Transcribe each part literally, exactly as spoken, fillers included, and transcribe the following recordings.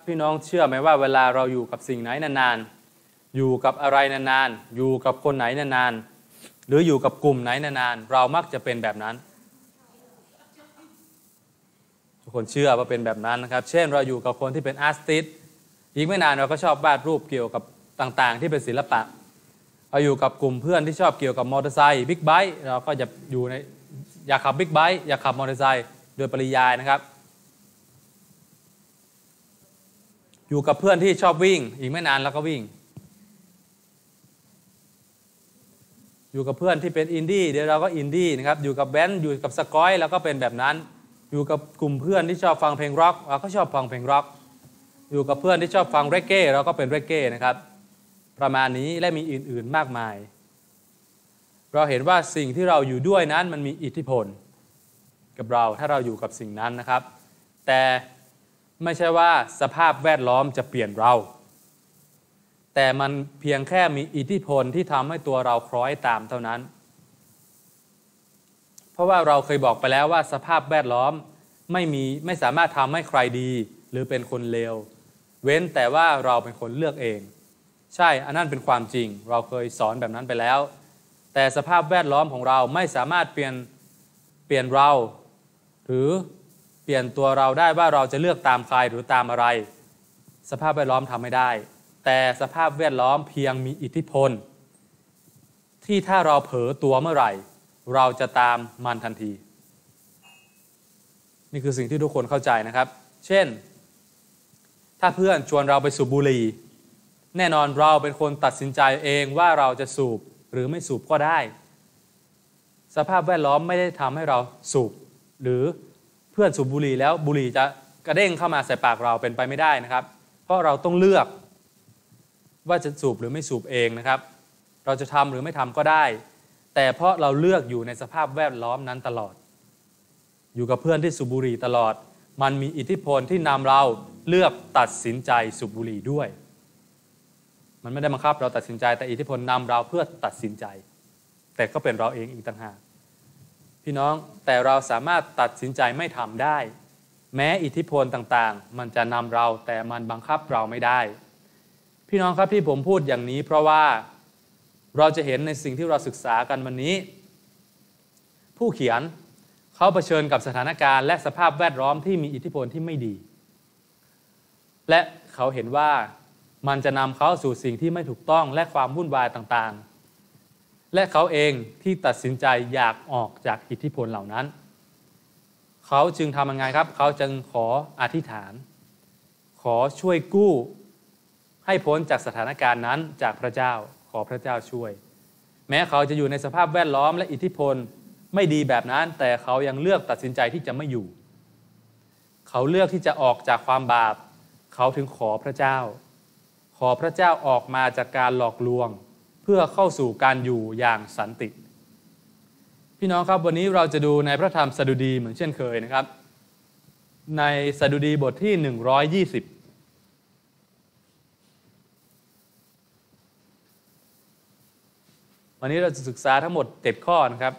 พี่น้องเชื่อไหมว่าเวลาเราอยู่กับสิ่งไหนนานๆอยู่กับอะไรนานๆอยู่กับคนไหนนานๆหรืออยู่กับกลุ่มไหนนานๆเรามักจะเป็นแบบนั้นทุกคนเชื่อว่าเป็นแบบนั้นนะครับเช่นเราอยู่กับคนที่เป็นอาร์ติสต์อีกไม่นานเราก็ชอบวาดรูปเกี่ยวกับต่างๆที่เป็นศิลปะเราอยู่กับกลุ่มเพื่อนที่ชอบเกี่ยวกับมอเตอร์ไซค์บิ๊กไบค์เราก็จะอยู่ในอยากขับบิ๊กไบค์อยากขับมอเตอร์ไซค์โดยปริยายนะครับอยู่กับเพื่อนที่ชอบวิ่งอีกไม่นานเราก็วิ่งอยู่กับเพื่อนที่เป็นอินดี้เดี๋ยวเราก็อินดี้นะครับอยู่กับแบนด์อยู่กับสกอยแล้วก็เป็นแบบนั้นอยู่กับกลุ่มเพื่อนที่ชอบฟังเพลงร็อกเราก็ชอบฟังเพลงร็อกอยู่กับเพื่อนที่ชอบฟังเรกเก้เราก็เป็นเรกเก้นะครับประมาณนี้และมีอื่นๆมากมายเราเห็นว่าสิ่งที่เราอยู่ด้วยนั้นมันมีอิทธิพลกับเราถ้าเราอยู่กับสิ่งนั้นนะครับแต่ไม่ใช่ว่าสภาพแวดล้อมจะเปลี่ยนเราแต่มันเพียงแค่มีอิทธิพลที่ทำให้ตัวเราคล้อยตามเท่านั้นเพราะว่าเราเคยบอกไปแล้วว่าสภาพแวดล้อมไม่มีไม่สามารถทำให้ใครดีหรือเป็นคนเลวเว้นแต่ว่าเราเป็นคนเลือกเองใช่อันนั้นเป็นความจริงเราเคยสอนแบบนั้นไปแล้วแต่สภาพแวดล้อมของเราไม่สามารถเปลี่ยนเปลี่ยนเราหรือเปลี่ยนตัวเราได้ว่าเราจะเลือกตามใครหรือตามอะไรสภาพแวดล้อมทำไม่ได้แต่สภาพแวดล้อมเพียงมีอิทธิพลที่ถ้าเราเผลอตัวเมื่อไหร่เราจะตามมันทันทีนี่คือสิ่งที่ทุกคนเข้าใจนะครับเช่นถ้าเพื่อนชวนเราไปสูบบุหรี่แน่นอนเราเป็นคนตัดสินใจเองว่าเราจะสูบหรือไม่สูบก็ได้สภาพแวดล้อมไม่ได้ทำให้เราสูบหรือเพื่อนสูบบุหรี่แล้วบุหรี่จะกระเด้งเข้ามาใส่ปากเราเป็นไปไม่ได้นะครับเพราะเราต้องเลือกว่าจะสูบหรือไม่สูบเองนะครับเราจะทำหรือไม่ทำก็ได้แต่เพราะเราเลือกอยู่ในสภาพแวดล้อมนั้นตลอดอยู่กับเพื่อนที่สูบบุหรี่ตลอดมันมีอิทธิพลที่นำเราเลือกตัดสินใจสูบบุหรี่ด้วยมันไม่ได้บังคับเราตัดสินใจแต่อิทธิพลนำเราเพื่อตัดสินใจแต่ก็เป็นเราเองอีกต่างหากพี่น้องแต่เราสามารถตัดสินใจไม่ทำได้แม้อิทธิพลต่างๆมันจะนำเราแต่มันบังคับเราไม่ได้พี่น้องครับที่ผมพูดอย่างนี้เพราะว่าเราจะเห็นในสิ่งที่เราศึกษากันวันนี้ผู้เขียนเขาเผชิญกับสถานการณ์และสภาพแวดล้อมที่มีอิทธิพลที่ไม่ดีและเขาเห็นว่ามันจะนำเขาสู่สิ่งที่ไม่ถูกต้องและความวุ่นวายต่างๆและเขาเองที่ตัดสินใจอยากออกจากอิทธิพลเหล่านั้นเขาจึงทำยังไงครับเขาจึงขออธิษฐานขอช่วยกู้ให้พ้นจากสถานการณ์นั้นจากพระเจ้าขอพระเจ้าช่วยแม้เขาจะอยู่ในสภาพแวดล้อมและอิทธิพลไม่ดีแบบนั้นแต่เขายังเลือกตัดสินใจที่จะไม่อยู่เขาเลือกที่จะออกจากความบาปเขาถึงขอพระเจ้าขอพระเจ้าออกมาจากการหลอกลวงเพื่อเข้าสู่การอยู่อย่างสันติพี่น้องครับวันนี้เราจะดูในพระธรรมสดุดีเหมือนเช่นเคยนะครับในสดุดีบทที่หนึ่งร้อยยี่สิบวันนี้เราจะศึกษาทั้งหมดเจ็ดข้อนะครับ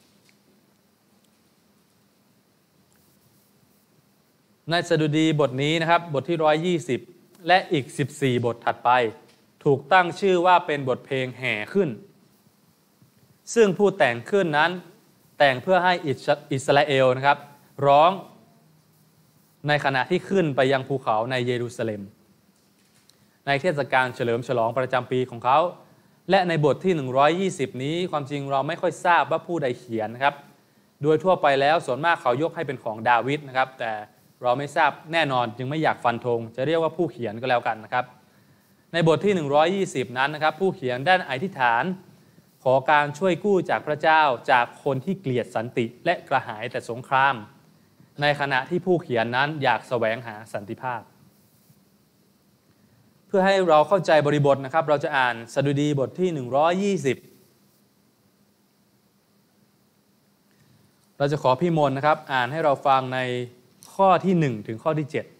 ในสดุดีบทนี้นะครับบทที่หนึ่งร้อยยี่สิบและอีกสิบสี่บทถัดไปถูกตั้งชื่อว่าเป็นบทเพลงแห่ขึ้นซึ่งผู้แต่งขึ้นนั้นแต่งเพื่อให้อิสราเอลนะครับร้องในขณะที่ขึ้นไปยังภูเขาในเยรูซาเล็มในเทศกาลเฉลิมฉลองประจำปีของเขาและในบทที่หนึ่งร้อยยี่สิบนี้ความจริงเราไม่ค่อยทราบว่าผู้ใดเขียนนะครับโดยทั่วไปแล้วส่วนมากเขายกให้เป็นของดาวิดนะครับแต่เราไม่ทราบแน่นอนจึงไม่อยากฟันธงจะเรียกว่าผู้เขียนก็แล้วกันนะครับในบทที่หนึ่งร้อยยี่สิบนั้นนะครับผู้เขียนได้อธิษฐานขอการช่วยกู้จากพระเจ้าจากคนที่เกลียดสันติและกระหายแต่สงครามในขณะที่ผู้เขียนนั้นอยากแสวงหาสันติภาพเพื่อให้เราเข้าใจบริบทนะครับเราจะอ่านสดุดีบทที่หนึ่งร้อยยี่สิบเราจะขอพี่มนนะครับอ่านให้เราฟังในข้อที่หนึ่งถึงข้อที่เจ็ด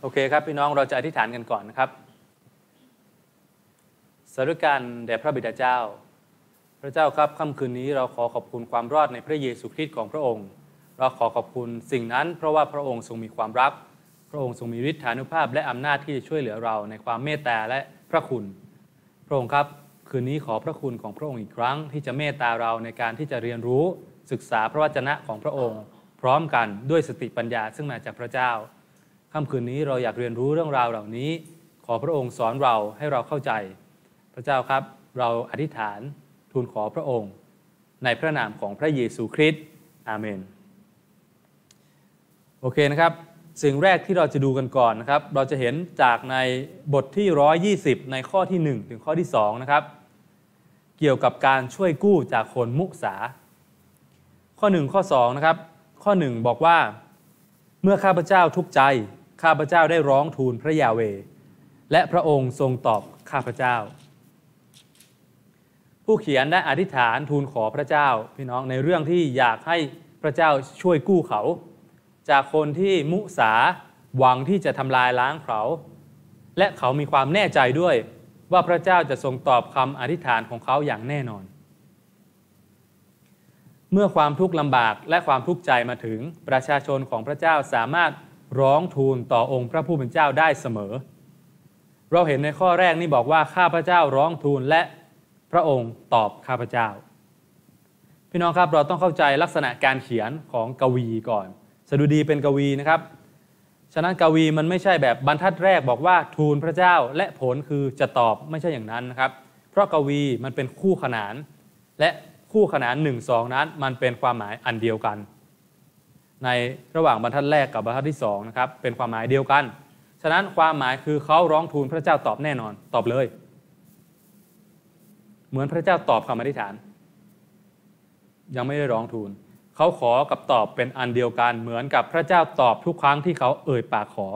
อเคครับพี่น้องเราจะอธิษฐานกันก่อนนะครับสาธุการแด่พระบิดาเจ้าพระเจ้าครับค่ำคืนนี้เราขอขอบคุณความรอดในพระเยซูคริสต์ของพระองค์เราขอขอบคุณสิ่งนั้นเพราะว่าพระองค์ทรงมีความรักพระองค์ทรงมีฤทธานุภาพและอำนาจที่จะช่วยเหลือเราในความเมตตาและพระคุณพระองค์ครับคืนนี้ขอพระคุณของพระองค์อีกครั้งที่จะเมตตาเราในการที่จะเรียนรู้ศึกษาพระวจนะของพระองค์พร้อมกันด้วยสติปัญญาซึ่งมาจากพระเจ้าค่ำคืนนี้เราอยากเรียนรู้เรื่องราวเหล่านี้ขอพระองค์สอนเราให้เราเข้าใจพระเจ้าครับเราอธิษฐานทูลขอพระองค์ในพระนามของพระเยซูคริสต์อาเมนโอเคนะครับสิ่งแรกที่เราจะดูกันก่อนนะครับเราจะเห็นจากในบทที่หนึ่งร้อยยี่สิบในข้อที่หนึ่งถึงข้อที่สองนะครับเกี่ยวกับการช่วยกู้จากคนมุสาข้อหนึ่งข้อสองนะครับข้อหนึ่งบอกว่าเมื่อข้าพเจ้าทุกข์ใจข้าพเจ้าได้ร้องทูลพระยาเวห์และพระองค์ทรงตอบข้าพเจ้าผู้เขียนได้อธิษฐานทูลขอพระเจ้าพี่น้องในเรื่องที่อยากให้พระเจ้าช่วยกู้เขาจากคนที่มุสาหวังที่จะทำลายล้างเขาและเขามีความแน่ใจด้วยว่าพระเจ้าจะทรงตอบคำอธิษฐานของเขาอย่างแน่นอนเมื่อความทุกข์ลำบากและความทุกข์ใจมาถึงประชาชนของพระเจ้าสามารถร้องทูลต่อองค์พระผู้เป็นเจ้าได้เสมอเราเห็นในข้อแรกนี่บอกว่าข้าพเจ้าร้องทูลและพระองค์ตอบข้าพเจ้าพี่น้องครับเราต้องเข้าใจลักษณะการเขียนของกวีก่อนสดุดีเป็นกวีนะครับฉะนั้นกวีมันไม่ใช่แบบบรรทัดแรกบอกว่าทูลพระเจ้าและผลคือจะตอบไม่ใช่อย่างนั้นนะครับเพราะกวีมันเป็นคู่ขนานและคู่ขนานหนึ่ง สองนั้นมันเป็นความหมายอันเดียวกันในระหว่างบรรทัดแรกกับบรรทัดที่สองนะครับเป็นความหมายเดียวกันฉะนั้นความหมายคือเขาร้องทูลพระเจ้าตอบแน่นอนตอบเลยเหมือนพระเจ้าตอบคำอธิษฐานยังไม่ได้ร้องทูลเขาขอกับตอบเป็นอันเดียวกันเหมือนกับพระเจ้าตอบทุกครั้งที่เขาเอ่ยปากขอ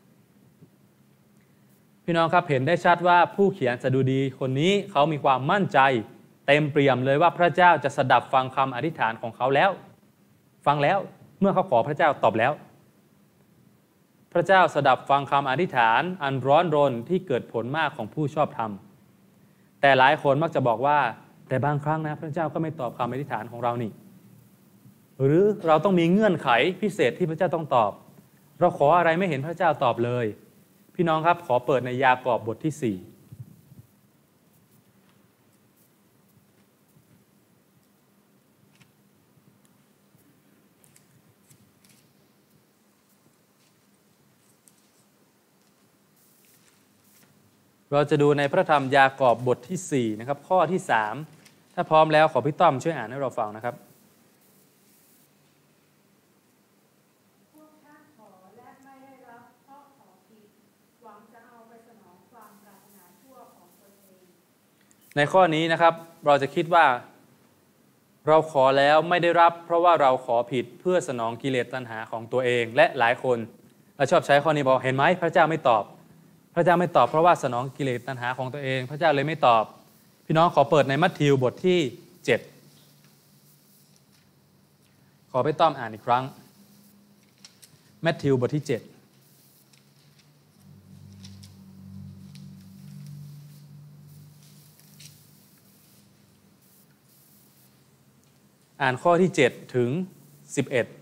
พี่น้องครับเห็นได้ชัดว่าผู้เขียนสดุดีคนนี้เขามีความมั่นใจเต็มเปี่ยมเลยว่าพระเจ้าจะสดับฟังคำอธิษฐานของเขาแล้วฟังแล้วเมื่อเขาขอพระเจ้าตอบแล้วพระเจ้าสดับฟังคำอธิษฐานอันร้อนรนที่เกิดผลมากของผู้ชอบธรรมแต่หลายคนมักจะบอกว่าแต่บางครั้งนะพระเจ้าก็ไม่ตอบคำอธิษฐานของเรานี่หรือเราต้องมีเงื่อนไขพิเศษที่พระเจ้าต้องตอบเราขออะไรไม่เห็นพระเจ้าตอบเลยพี่น้องครับขอเปิดในยากอบบทที่สี่เราจะดูในพระธรรมยากอบบทที่สี่นะครับข้อที่สามถ้าพร้อมแล้วขอพี่ต้อมช่วยอ่านให้เราฟังนะครับในข้อนี้นะครับเราจะคิดว่าเราขอแล้วไม่ได้รับเพราะว่าเราขอผิดเพื่อสนองกิเลสตัณหาของตัวเองและหลายคนเราชอบใช้ข้อนี้บอกเห็นไหมพระเจ้าไม่ตอบพระเจ้าไม่ตอบเพราะว่าสนองกิเลสตัณหาของตัวเองพระเจ้าเลยไม่ตอบพี่น้องขอเปิดในมัทธิวบทที่เจ็ดขอไปต้อมอ่านอีกครั้งมัทธิวบทที่เจ็ดอ่านข้อที่เจ็ดถึงสิบเอ็ด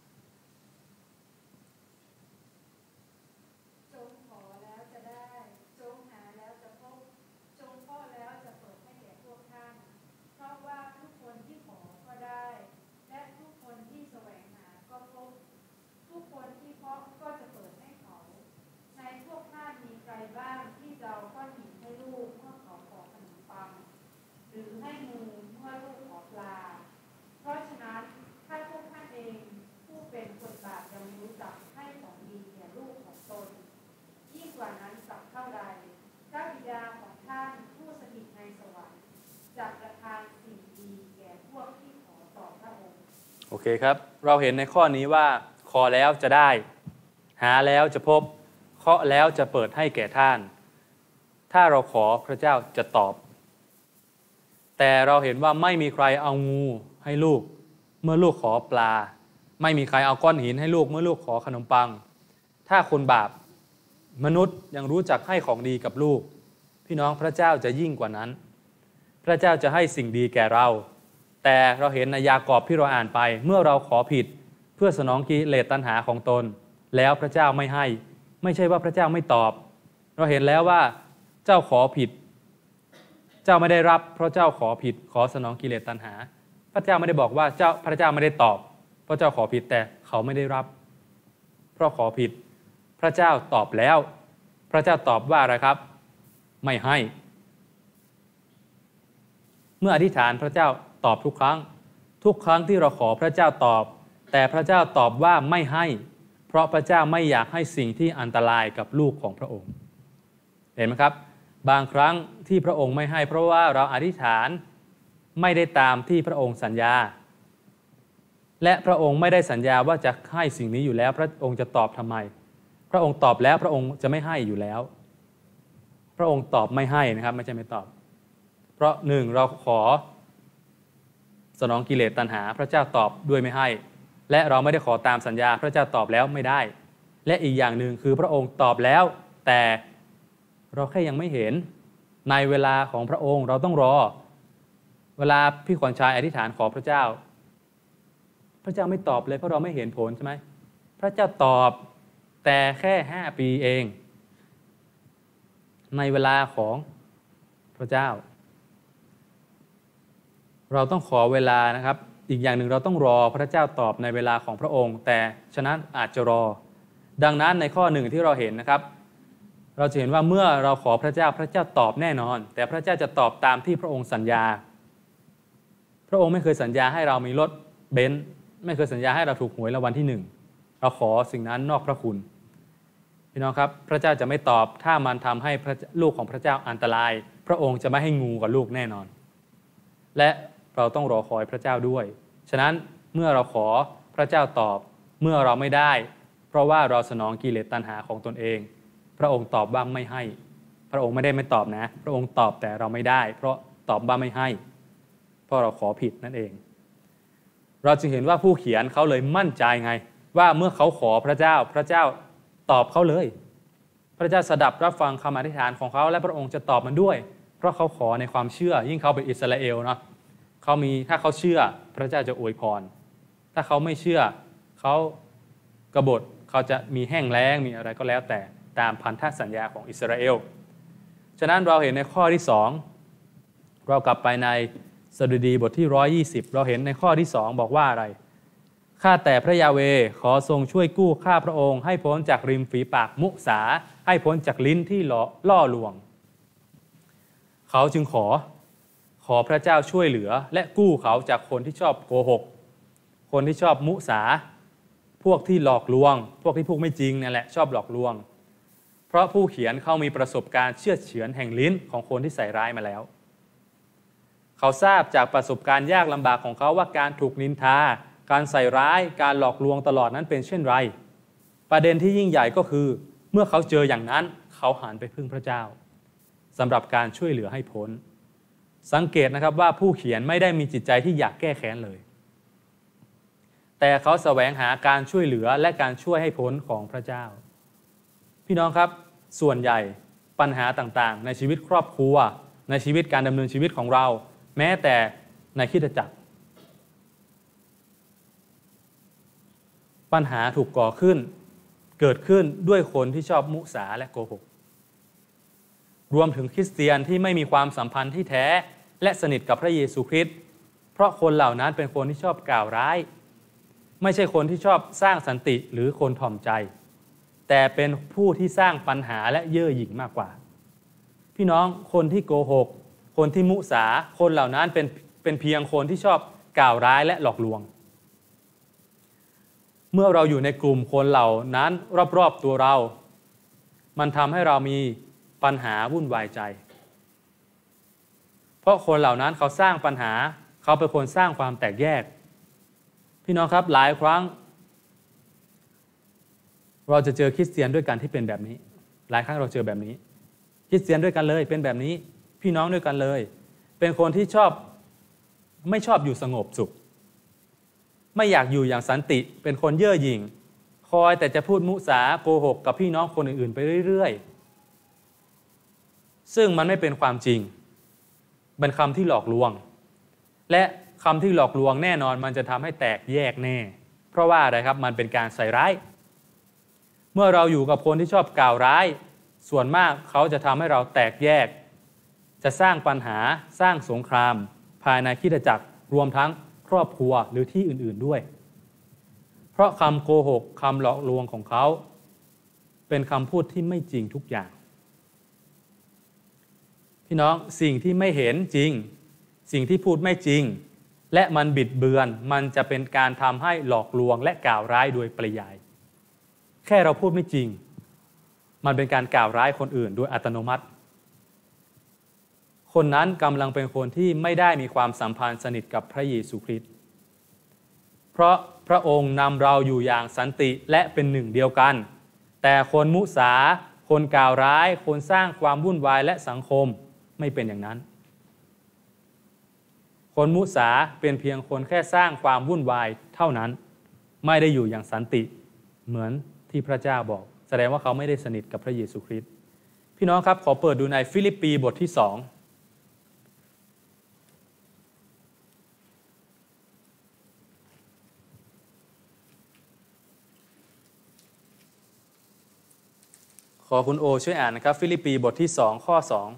โอเคครับเราเห็นในข้อนี้ว่าขอแล้วจะได้หาแล้วจะพบเคาะแล้วจะเปิดให้แก่ท่านถ้าเราขอพระเจ้าจะตอบแต่เราเห็นว่าไม่มีใครเอางูให้ลูกเมื่อลูกขอปลาไม่มีใครเอาก้อนหินให้ลูกเมื่อลูกขอขนมปังถ้าคนบาปมนุษย์ยังรู้จักให้ของดีกับลูกพี่น้องพระเจ้าจะยิ่งกว่านั้นพระเจ้าจะให้สิ่งดีแก่เราแต่เราเห็นในยากอบที่เราอ่านไปเมื่อเราขอผิดเพื่อสนองกิเลสตัณหาของตนแล้วพระเจ้าไม่ให้ไม่ใช่ว่าพระเจ้าไม่ตอบเราเห็นแล้วว่าเจ้าขอผิดเจ้าไม่ได้รับเพราะเจ้าขอผิดขอสนองกิเลสตัณหาพระเจ้าไม่ได้บอกว่าเจ้าพระเจ้าไม่ได้ตอบเพราะเจ้าขอผิดแต่เขาไม่ได้รับเพราะขอผิดพระเจ้าตอบแล้วพระเจ้าตอบว่าอะไรครับไม่ให้เมื่ออธิษฐานพระเจ้าตอบทุกครั้งทุกครั้งที่เราขอพระเจ้าตอบแต่พระเจ้าตอบว่าไม่ให้เพราะพระเจ้าไม่อยากให้สิ่งที่อันตรายกับลูกของพระองค์เห็นไหมครับบางครั้งที่พระองค์ไม่ให้เพราะว่าเราอธิษฐานไม่ได้ตามที่พระองค์สัญญาและพระองค์ไม่ได้สัญญาว่าจะให้สิ่งนี้อยู่แล้วพระองค์จะตอบทำไมพระองค์ตอบแล้วพระองค์จะไม่ให้อยู่แล้วพระองค์ตอบไม่ให้นะครับไม่ใช่ไม่ตอบเพราะหนึ่งเราขอสนองกิเลสตัณหาพระเจ้าตอบด้วยไม่ให้และเราไม่ได้ขอตามสัญญาพระเจ้าตอบแล้วไม่ได้และอีกอย่างหนึ่งคือพระองค์ตอบแล้วแต่เราแค่ยังไม่เห็นในเวลาของพระองค์เราต้องรอเวลาพี่ขวัญชัยอธิษฐานขอพระเจ้าพระเจ้าไม่ตอบเลยเพราะเราไม่เห็นผลใช่ไหมพระเจ้าตอบแต่แค่ห้าปีเองในเวลาของพระเจ้าเราต้องขอเวลานะครับอีกอย่างหนึ่งเราต้องรอพระเจ้าตอบในเวลาของพระองค์แต่ฉะนั้นอาจจะรอดังนั้นในข้อหนึ่งที่เราเห็นนะครับเราจะเห็นว่าเมื่อเราขอพระเจ้าพระเจ้าตอบแน่นอนแต่พระเจ้าจะตอบตามที่พระองค์สัญญาพระองค์ไม่เคยสัญญาให้เรามีรถเบนซ์ไม่เคยสัญญาให้เราถูกหวยรางวัลที่หนึ่งเราขอสิ่งนั้นนอกพระคุณพี่น้องครับพระเจ้าจะไม่ตอบถ้ามันทำให้ลูกของพระเจ้าอันตรายพระองค์จะไม่ให้งูกับลูกแน่นอนและเราต้องรอคอยพระเจ้าด้วยฉะนั้นเมื่อเราขอพระเจ้าตอบเมื่อเราไม่ได้เพราะว่าเราสนองกิเลสตัณหาของตนเองพระองค์ตอบว่าไม่ให้พระองค์ไม่ได้ไม่ตอบนะพระองค์ตอบแต่เราไม่ได้เพราะตอบว่าไม่ให้เพราะเราขอผิดนั่นเองเราจึงเห็นว่าผู้เขียนเขาเลยมั่นใจไงว่าเมื่อเขาขอพระเจ้าพระเจ้าตอบเขาเลยพระเจ้าสดับรับฟังคำอธิษฐานของเขาและพระองค์จะตอบมันด้วยเพราะเขาขอในความเชื่อยิ่งเขาเป็นอิสราเอลเนาะเขามีถ้าเขาเชื่อพระเจ้าจะอวยพรถ้าเขาไม่เชื่อเขากบฏเขาจะมีแห้งแล้งมีอะไรก็แล้วแต่ตามพันธสัญญาของอิสราเอลฉะนั้นเราเห็นในข้อที่สองเรากลับไปในสดุดีบทที่หนึ่งร้อยยี่สิบเราเห็นในข้อที่สองบอกว่าอะไรข้าแต่พระยาเวห์ขอทรงช่วยกู้ข้าพระองค์ให้พ้นจากริมฝีปากมุสาให้พ้นจากลิ้นที่ล่อลวงเขาจึงขอขอพระเจ้าช่วยเหลือและกู้เขาจากคนที่ชอบโกหกคนที่ชอบมุสาพวกที่หลอกลวงพวกที่พูดไม่จริงนั่นแหละชอบหลอกลวงเพราะผู้เขียนเขามีประสบการณ์เชื่อเฉือนแห่งลิ้นของคนที่ใส่ร้ายมาแล้วเขาทราบจากประสบการณ์ยากลำบากของเขาว่าการถูกนินทาการใส่ร้ายการหลอกลวงตลอดนั้นเป็นเช่นไรประเด็นที่ยิ่งใหญ่ก็คือเมื่อเขาเจออย่างนั้นเขาหันไปพึ่งพระเจ้าสำหรับการช่วยเหลือให้พ้นสังเกตนะครับว่าผู้เขียนไม่ได้มีจิตใจที่อยากแก้แค้นเลยแต่เขาแสวงหาการช่วยเหลือและการช่วยให้พ้นของพระเจ้าพี่น้องครับส่วนใหญ่ปัญหาต่างๆในชีวิตครอบครัวในชีวิตการดำเนินชีวิตของเราแม้แต่ในคริสตจักรปัญหาถูกก่อขึ้นเกิดขึ้นด้วยคนที่ชอบมุสาและโกหกรวมถึงคริสเตียนที่ไม่มีความสัมพันธ์ที่แท้และสนิทกับพระเยซูคริสต์เพราะคนเหล่านั้นเป็นคนที่ชอบกล่าวร้ายไม่ใช่คนที่ชอบสร้างสันติหรือคนถ่อมใจแต่เป็นผู้ที่สร้างปัญหาและเย่อหยิ่งมากกว่าพี่น้องคนที่โกหกคนที่มุสาคนเหล่านั้นเป็นเป็นเพียงคนที่ชอบกล่าวร้ายและหลอกลวงเมื่อเราอยู่ในกลุ่มคนเหล่านั้นรอบๆตัวเรามันทำให้เรามีปัญหาวุ่นวายใจเพราะคนเหล่านั้นเขาสร้างปัญหาเขาเป็นคนสร้างความแตกแยกพี่น้องครับหลายครั้งเราจะเจอคริสเตียนด้วยกันที่เป็นแบบนี้หลายครั้งเราเจอแบบนี้คริสเตียนด้วยกันเลยเป็นแบบนี้พี่น้องด้วยกันเลยเป็นคนที่ชอบไม่ชอบอยู่สงบสุขไม่อยากอยู่อย่างสันติเป็นคนเย่อหยิ่งคอยแต่จะพูดมุสาโกหกกับพี่น้องคนอื่นๆไปเรื่อยๆซึ่งมันไม่เป็นความจริงเป็นคำที่หลอกลวงและคำที่หลอกลวงแน่นอนมันจะทำให้แตกแยกแน่เพราะว่าอะไรครับมันเป็นการใส่ร้ายเมื่อเราอยู่กับคนที่ชอบกล่าวร้ายส่วนมากเขาจะทำให้เราแตกแยกจะสร้างปัญหาสร้างสงครามภายในคริสตจักรรวมทั้งครอบครัวหรือที่อื่นๆด้วยเพราะคำโกหกคำหลอกลวงของเขาเป็นคำพูดที่ไม่จริงทุกอย่างพี่น้องสิ่งที่ไม่เห็นจริงสิ่งที่พูดไม่จริงและมันบิดเบือนมันจะเป็นการทำให้หลอกลวงและกล่าวร้ายโดยปริยายแค่เราพูดไม่จริงมันเป็นการกล่าวร้ายคนอื่นโดยอัตโนมัติคนนั้นกำลังเป็นคนที่ไม่ได้มีความสัมพันธ์สนิทกับพระเยซูคริสต์เพราะพระองค์นำเราอยู่อย่างสันติและเป็นหนึ่งเดียวกันแต่คนมุสาคนกล่าวร้ายคนสร้างความวุ่นวายและสังคมไม่เป็นอย่างนั้นคนมุสาเป็นเพียงคนแค่สร้างความวุ่นวายเท่านั้นไม่ได้อยู่อย่างสันติเหมือนที่พระเจ้าบอกแสดงว่าเขาไม่ได้สนิทกับพระเยซูคริสต์พี่น้องครับขอเปิดดูในฟิลิปปีบทที่สองขอคุณโอช่วยอ่านนะครับฟิลิปปีบทที่สองข้อสอง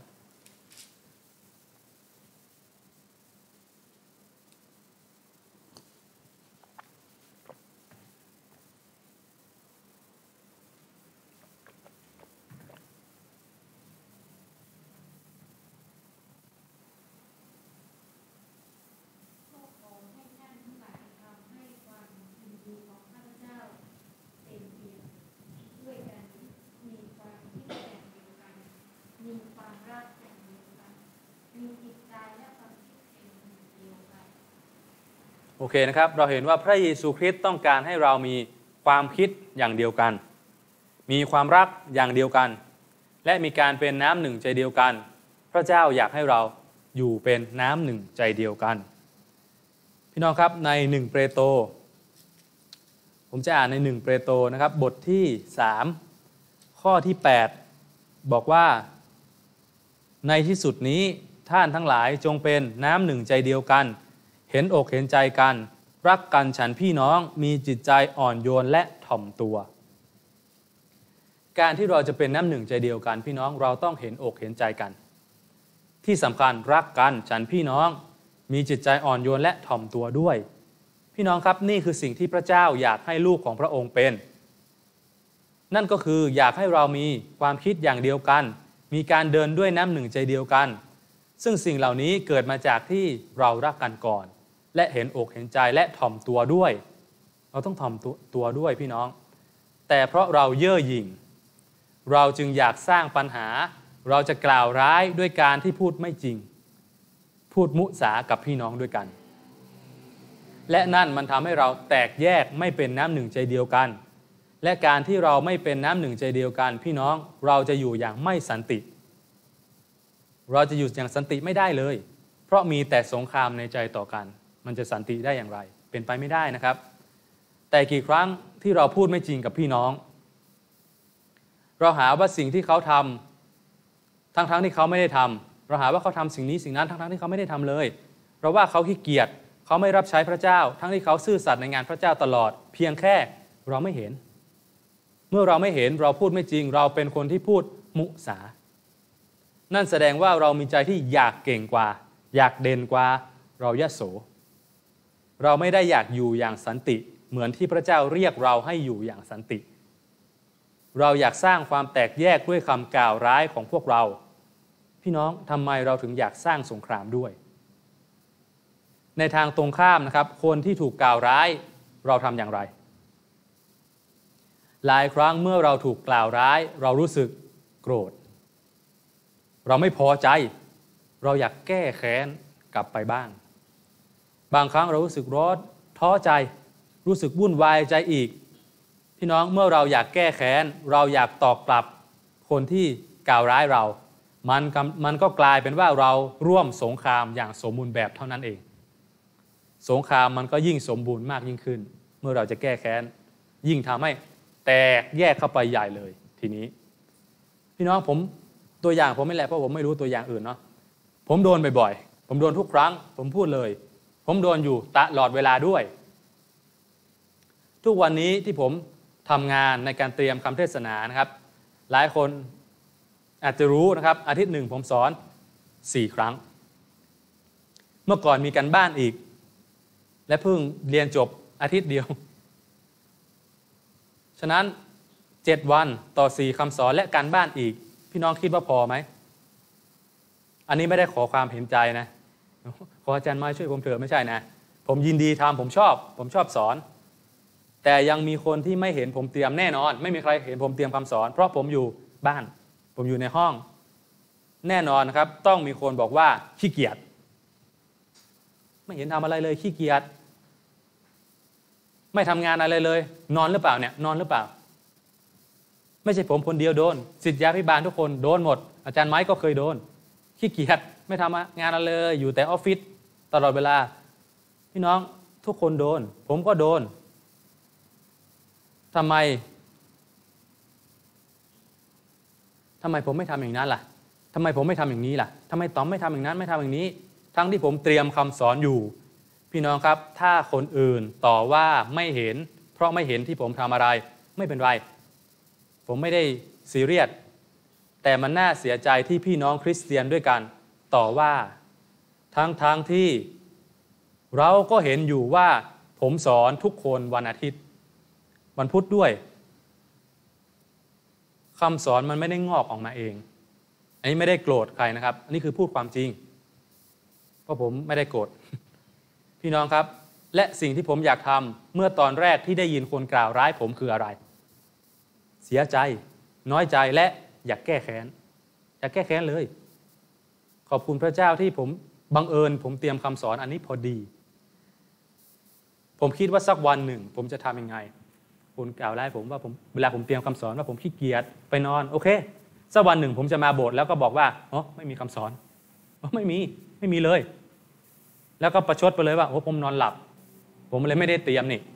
โอเคนะครับเราเห็นว่าพระเยซูคริสต์ต้องการให้เรามีความคิดอย่างเดียวกันมีความรักอย่างเดียวกันและมีการเป็นน้ำหนึ่งใจเดียวกันพระเจ้าอยากให้เราอยู่เป็นน้ำหนึ่งใจเดียวกันพี่น้องครับในหนึ่งเปโตรผมจะอ่านในหนึ่งเปโตรนะครับบทที่สามข้อที่แปดบอกว่าในที่สุดนี้ท่านทั้งหลายจงเป็นน้ำหนึ่งใจเดียวกันเห็นอกเห็นใจกันรักกันฉันพี่น้องมีจิตใจอ่อนโยนและถ่อมตัวการที่เราจะเป็นน้ำหนึ่งใจเดียวกันพี่น้องเราต้องเห็นอกเห็นใจกันที่สำคัญรักกันฉันพี่น้องมีจิตใจอ่อนโยนและถ่อมตัวด้วยพี่น้องครับนี่คือสิ่งที่พระเจ้าอยากให้ลูกของพระองค์เป็นนั่นก็คืออยากให้เรามีความคิดอย่างเดียวกันมีการเดินด้วยน้ำหนึ่งใจเดียวกันซึ่งสิ่งเหล่านี้เกิดมาจากที่เรารักกันก่อนและเห็นอกเห็นใจและถ่อมตัวด้วยเราต้องถ่อมตัวด้วยพี่น้องแต่เพราะเราเย่อหยิ่งเราจึงอยากสร้างปัญหาเราจะกล่าวร้ายด้วยการที่พูดไม่จริงพูดมุสากับพี่น้องด้วยกันและนั่นมันทำให้เราแตกแยกไม่เป็นน้ำหนึ่งใจเดียวกันและการที่เราไม่เป็นน้ำหนึ่งใจเดียวกันพี่น้องเราจะอยู่อย่างไม่สันติเราจะอยู่อย่างสันติไม่ได้เลยเพราะมีแต่สงครามในใจต่อกันมันจะสันติได้อย่างไรเป็นไปไม่ได้นะครับแต่กี่ครั้งที่เราพูดไม่จริงกับพี่น้องเราหาว่าสิ่งที่เขาทำทั้งๆที่เขาไม่ได้ทำเราหาว่าเขาทำสิ่งนี้สิ่งนั้นทั้งๆที่เขาไม่ได้ทำเลยเราว่าเขาขี้เกียจเขาไม่รับใช้พระเจ้าทั้งที่เขาซื่อสัตย์ในงานพระเจ้าตลอดเพียงแค่เราไม่เห็นเมื่อเราไม่เห็นเราพูดไม่จริงเราเป็นคนที่พูดมุสานั่นแสดงว่าเรามีใจที่อยากเก่งกว่าอยากเด่นกว่าเรายโสเราไม่ได้อยากอยู่อย่างสันติเหมือนที่พระเจ้าเรียกเราให้อยู่อย่างสันติเราอยากสร้างความแตกแยกด้วยคำกล่าวร้ายของพวกเราพี่น้องทำไมเราถึงอยากสร้างสงครามด้วยในทางตรงข้ามนะครับคนที่ถูกกล่าวร้ายเราทำอย่างไรหลายครั้งเมื่อเราถูกกล่าวร้ายเรารู้สึกโกรธเราไม่พอใจเราอยากแก้แค้นกลับไปบ้างบางครั้งเรารู้สึกร้อนท้อใจรู้สึกวุ่นวายใจอีกพี่น้องเมื่อเราอยากแก้แค้นเราอยากตอบกลับคนที่กล่าวร้ายเรามันมันก็กลายเป็นว่าเราร่วมสงครามอย่างสมบูรณ์แบบเท่านั้นเองสงครามมันก็ยิ่งสมบูรณ์มากยิ่งขึ้นเมื่อเราจะแก้แค้นยิ่งทำให้แตกแยกเข้าไปใหญ่เลยทีนี้พี่น้องผมตัวอย่างผมไม่แหละเพราะผมไม่รู้ตัวอย่างอื่นเนาะผมโดนบ่อยๆผมโดนทุกครั้งผมพูดเลยผมโดนอยู่ตลอดเวลาด้วยทุกวันนี้ที่ผมทำงานในการเตรียมคำเทศนานะครับหลายคนอาจจะรู้นะครับอาทิตย์หนึ่งผมสอนสี่ครั้งเมื่อก่อนมีการบ้านอีกและเพิ่งเรียนจบอาทิตย์เดียวฉะนั้นเจ็ดวันต่อสี่คำสอนและการบ้านอีกพี่น้องคิดว่าพอไหมอันนี้ไม่ได้ขอความเห็นใจนะขออาจารย์ไม้ช่วยผมเถอะไม่ใช่นะผมยินดีทำผมชอบผมชอบสอนแต่ยังมีคนที่ไม่เห็นผมเตรียมแน่นอนไม่มีใครเห็นผมเตรียมคำสอนเพราะผมอยู่บ้านผมอยู่ในห้องแน่นอนนะครับต้องมีคนบอกว่าขี้เกียจไม่เห็นทำอะไรเลยขี้เกียจไม่ทำงานอะไรเลยนอนหรือเปล่าเนี่ยนอนหรือเปล่าไม่ใช่ผมคนเดียวโดนศิษยาภิบาลทุกคนโดนหมดอาจารย์ไม้ก็เคยโดนขี้เกียจไม่ทำงานอะไรเลยอยู่แต่ออฟฟิศตลอดเวลาพี่น้องทุกคนโดนผมก็โดนทำไมทำไมผมไม่ทำอย่างนั้นล่ะทำไมผมไม่ทำอย่างนี้ล่ะทำไมต๋อมไม่ทำอย่างนั้นไม่ทำอย่างนี้ทั้งที่ผมเตรียมคำสอนอยู่พี่น้องครับถ้าคนอื่นต่อว่าไม่เห็นเพราะไม่เห็นที่ผมทำอะไรไม่เป็นไรผมไม่ได้ซีเรียสแต่มันน่าเสียใจที่พี่น้องคริสเตียนด้วยกันต่อว่าทั้งทั้งที่เราก็เห็นอยู่ว่าผมสอนทุกคนวันอาทิตย์วันพุธด้วยคำสอนมันไม่ได้งอกออกมาเองอันนี้ไม่ได้โกรธใครนะครับอันนี้คือพูดความจริงเพราะผมไม่ได้โกรธพี่น้องครับและสิ่งที่ผมอยากทำเมื่อตอนแรกที่ได้ยินคนกล่าวร้ายผมคืออะไรเสียใจน้อยใจและอยากแก้แค้นอยากแก้แค้นเลยขอบคุณพระเจ้าที่ผมบังเอิญผมเตรียมคำสอนอันนี้พอดีผมคิดว่าสักวันหนึ่งผมจะทำยังไงคนกล่าวร้ายผมว่าผมเวลาผมเตรียมคำสอนว่าผมขี้เกียจไปนอนโอเคสักวันหนึ่งผมจะมาโบสถ์แล้วก็บอกว่าอ๋อไม่มีคำสอนอ๋อไม่มีไม่มีเลยแล้วก็ประชดไปเลยว่าโอ้ผมนอนหลับผมเลยไม่ได้เตรียมนี่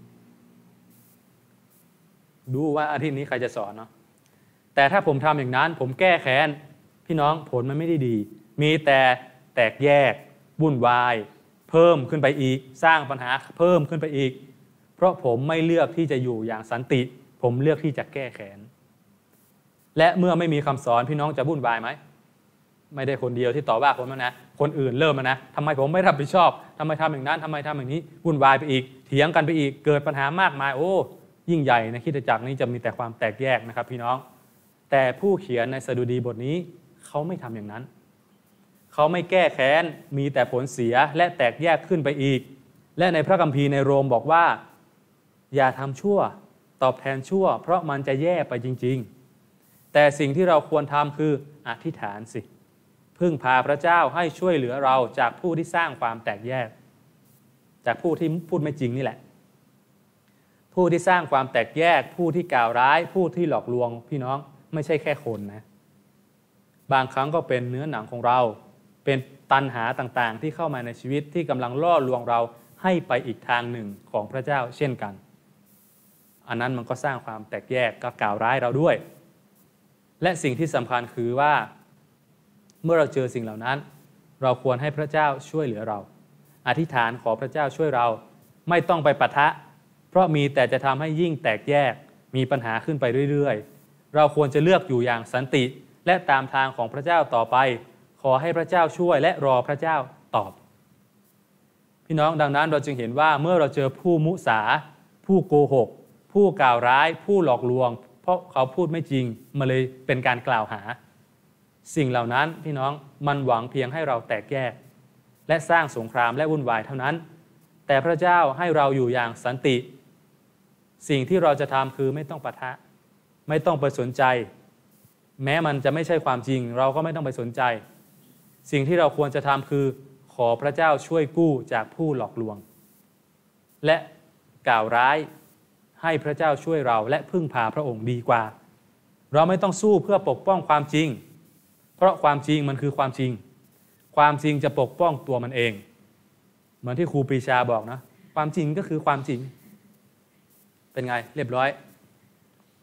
ดูว่าอาทิตย์นี้ใครจะสอนเนาะแต่ถ้าผมทำอย่างนั้นผมแก้แค้นพี่น้องผลมันไม่ได้ดีมีแต่แตกแยกวุ่นวายเพิ่มขึ้นไปอีกสร้างปัญหาเพิ่มขึ้นไปอีกเพราะผมไม่เลือกที่จะอยู่อย่างสันติผมเลือกที่จะแก้แค้นและเมื่อไม่มีคำสอนพี่น้องจะวุ่นวายไหมไม่ได้คนเดียวที่ต่อว่าผมนะคนอื่นเริ่มนะทำไมผมไม่รับผิดชอบทำไมทำอย่างนั้นทำไมทำอย่างนี้วุ่นวายไปอีกเถียงกันไปอีกเกิดปัญหามากมายโอ้ยิ่งใหญ่ในคริสตจักรนี้จะมีแต่ความแตกแยกนะครับพี่น้องแต่ผู้เขียนในสดุดีบทนี้เขาไม่ทำอย่างนั้นเขาไม่แก้แค้นมีแต่ผลเสียและแตกแยกขึ้นไปอีกและในพระคัมภีร์ในโรมบอกว่าอย่าทำชั่วตอบแทนชั่วเพราะมันจะแย่ไปจริงๆแต่สิ่งที่เราควรทำคืออธิษฐานสิพึ่งพาพระเจ้าให้ช่วยเหลือเราจากผู้ที่สร้างความแตกแยกจากผู้ที่พูดไม่จริงนี่แหละผู้ที่สร้างความแตกแยกผู้ที่กล่าวร้ายผู้ที่หลอกลวงพี่น้องไม่ใช่แค่คนนะบางครั้งก็เป็นเนื้อหนังของเราเป็นตัณหาต่างๆที่เข้ามาในชีวิตที่กำลังล่อลวงเราให้ไปอีกทางหนึ่งของพระเจ้าเช่นกันอันนั้นมันก็สร้างความแตกแยกกับกล่าวร้ายเราด้วยและสิ่งที่สำคัญคือว่าเมื่อเราเจอสิ่งเหล่านั้นเราควรให้พระเจ้าช่วยเหลือเราอธิษฐานขอพระเจ้าช่วยเราไม่ต้องไปปะทะเพราะมีแต่จะทำให้ยิ่งแตกแยกมีปัญหาขึ้นไปเรื่อยๆเราควรจะเลือกอยู่อย่างสันติและตามทางของพระเจ้าต่อไปขอให้พระเจ้าช่วยและรอพระเจ้าตอบพี่น้องดังนั้นเราจึงเห็นว่าเมื่อเราเจอผู้มุสาผู้โกหกผู้กล่าวร้ายผู้หลอกลวงเพราะเขาพูดไม่จริงมาเลยเป็นการกล่าวหาสิ่งเหล่านั้นพี่น้องมันหวังเพียงให้เราแตกแยกและสร้างสงครามและวุ่นวายเท่านั้นแต่พระเจ้าให้เราอยู่อย่างสันติสิ่งที่เราจะทำคือไม่ต้องปะทะไม่ต้องไปสนใจแม้มันจะไม่ใช่ความจริงเราก็ไม่ต้องไปสนใจสิ่งที่เราควรจะทำคือขอพระเจ้าช่วยกู้จากผู้หลอกลวงและกล่าวร้ายให้พระเจ้าช่วยเราและพึ่งพาพระองค์ดีกว่าเราไม่ต้องสู้เพื่อปกป้องความจริงเพราะความจริงมันคือความจริงความจริงจะปกป้องตัวมันเองเหมือนที่ครูปรีชาบอกนะความจริงก็คือความจริงเป็นไงเรียบร้อย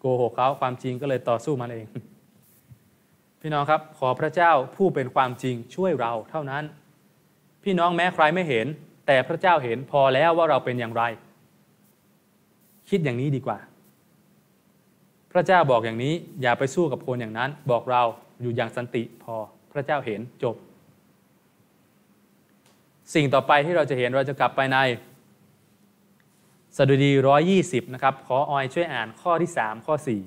หกเขาความจริงก็เลยต่อสู้มันเองพี่น้องครับขอพระเจ้าผู้เป็นความจริงช่วยเราเท่านั้นพี่น้องแม้ใครไม่เห็นแต่พระเจ้าเห็นพอแล้วว่าเราเป็นอย่างไรคิดอย่างนี้ดีกว่าพระเจ้าบอกอย่างนี้อย่าไปสู้กับคนอย่างนั้นบอกเราอยู่อย่างสันติพอพระเจ้าเห็นจบสิ่งต่อไปที่เราจะเห็นเราจะกลับไปในสดุดีหนึ่งร้อยยี่สิบนะครับขอออยช่วยอ่านข้อที่สามข้อสี่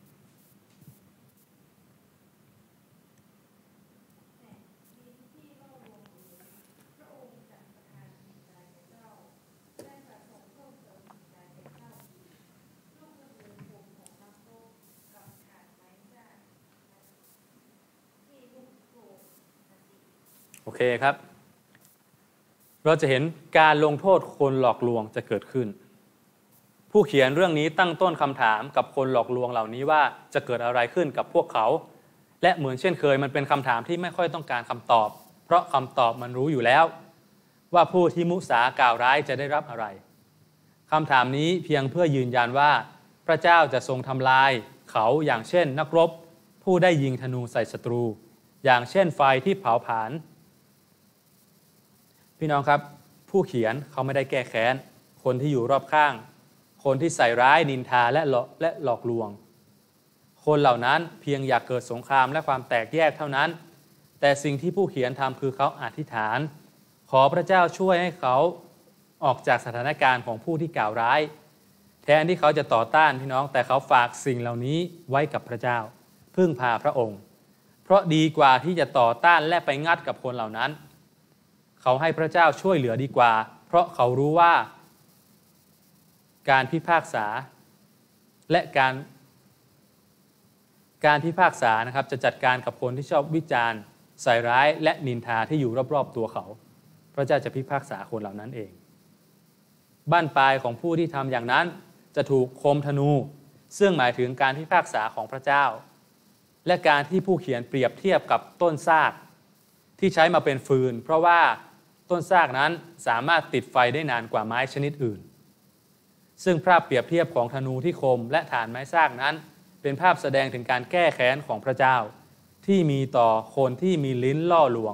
โอเคครับเราจะเห็นการลงโทษคนหลอกลวงจะเกิดขึ้นผู้เขียนเรื่องนี้ตั้งต้นคำถามกับคนหลอกลวงเหล่านี้ว่าจะเกิดอะไรขึ้นกับพวกเขาและเหมือนเช่นเคยมันเป็นคำถามที่ไม่ค่อยต้องการคำตอบเพราะคำตอบมันรู้อยู่แล้วว่าผู้ที่มุสากล่าวร้ายจะได้รับอะไรคำถามนี้เพียงเพื่อยืนยันว่าพระเจ้าจะทรงทำลายเขาอย่างเช่นนักรบผู้ได้ยิงธนูใส่ศัตรูอย่างเช่นไฟที่เผาผลาญพี่น้องครับผู้เขียนเขาไม่ได้แก้แค้นคนที่อยู่รอบข้างคนที่ใส่ร้ายนินทาและหลอกและหลอกลวงคนเหล่านั้นเพียงอยากเกิดสงครามและความแตกแยกเท่านั้นแต่สิ่งที่ผู้เขียนทำคือเขาอธิษฐานขอพระเจ้าช่วยให้เขาออกจากสถานการณ์ของผู้ที่กล่าวร้ายแทนที่เขาจะต่อต้านพี่น้องแต่เขาฝากสิ่งเหล่านี้ไว้กับพระเจ้าพึ่งพาพระองค์เพราะดีกว่าที่จะต่อต้านและไปงัดกับคนเหล่านั้นเขาให้พระเจ้าช่วยเหลือดีกว่าเพราะเขารู้ว่าการพิพากษาและการการพิพากษานะครับจะจัดการกับคนที่ชอบวิจารณ์ใส่ร้ายและนินทาที่อยู่รอบๆตัวเขาพระเจ้าจะพิพากษาคนเหล่านั้นเองบั้นปลายของผู้ที่ทำอย่างนั้นจะถูกคมธนูซึ่งหมายถึงการพิพากษาของพระเจ้าและการที่ผู้เขียนเปรียบเทียบกับต้นซากที่ใช้มาเป็นฟืนเพราะว่าต้นซากนั้นสามารถติดไฟได้นานกว่าไม้ชนิดอื่นซึ่งภาพเปรียบเทียบของธนูที่คมและฐานไม้ซากนั้นเป็นภาพแสดงถึงการแก้แค้นของพระเจ้าที่มีต่อคนที่มีลิ้นล่อลวง